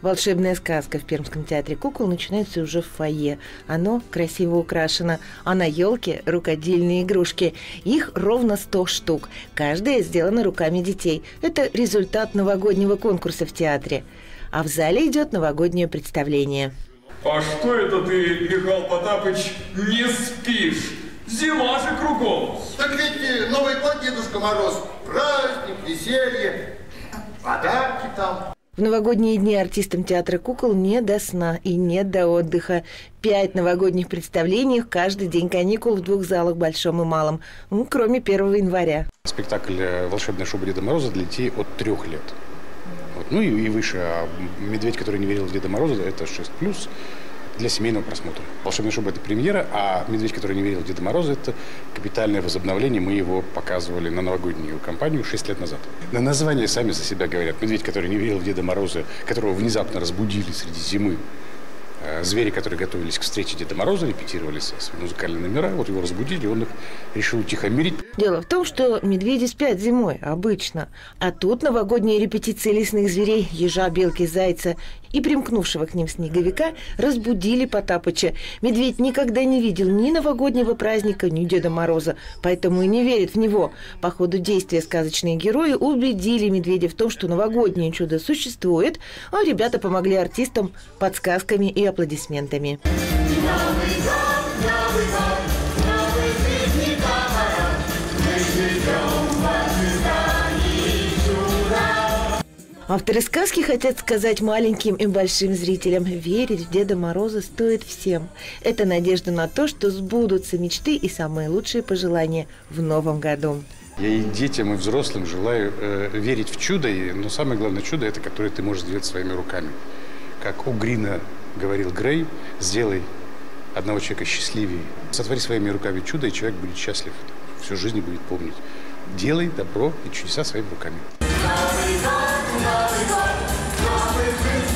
Волшебная сказка в Пермском театре кукол начинается уже в фойе. Оно красиво украшено, а на елке рукодельные игрушки. Их ровно 100 штук. Каждая сделана руками детей. Это результат новогоднего конкурса в театре. А в зале идет новогоднее представление. А что это ты, Михаил Потапыч, не спишь? Зима же кругом. Так ведь Новый год, Дедушка Мороз, праздник, веселье, подарки там. В новогодние дни артистам театра кукол не до сна и нет до отдыха. 5 новогодних представлений, каждый день каникул в 2 залах, большом и малом, кроме 1 января. Спектакль «Волшебная шуба Деда Мороза» для детей от 3 лет. Ну и выше. А «Медведь, который не верил в Деда Мороза» – это 6+, для семейного просмотра. «Волшебная шуба» – это премьера, а «Медведь, который не верил в Деда Мороза» – это капитальное возобновление. Мы его показывали на новогоднюю кампанию 6 лет назад. На название сами за себя говорят. «Медведь, который не верил в Деда Мороза», которого внезапно разбудили среди зимы. Звери, которые готовились к встрече Деда Мороза, репетировали свои музыкальные номера, вот его разбудили, он их решил утихомирить. Дело в том, что медведи спят зимой, обычно. А тут новогодние репетиции лесных зверей, ежа, белки, зайца и примкнувшего к ним снеговика разбудили Потапыча. Медведь никогда не видел ни новогоднего праздника, ни Деда Мороза, поэтому и не верит в него. По ходу действия сказочные герои убедили медведя в том, что новогоднее чудо существует, а ребята помогли артистам подсказками и аплодисментами. Авторы сказки хотят сказать маленьким и большим зрителям: верить в Деда Мороза стоит всем. Это надежда на то, что сбудутся мечты и самые лучшие пожелания в новом году. Я и детям, и взрослым желаю верить в чудо, но самое главное чудо – это которое ты можешь сделать своими руками. Как у Грина говорил Грей: сделай одного человека счастливее. Сотвори своими руками чудо, и человек будет счастлив. Всю жизнь будет помнить. Делай добро и чудеса своими руками. Новый год, Новый год, новый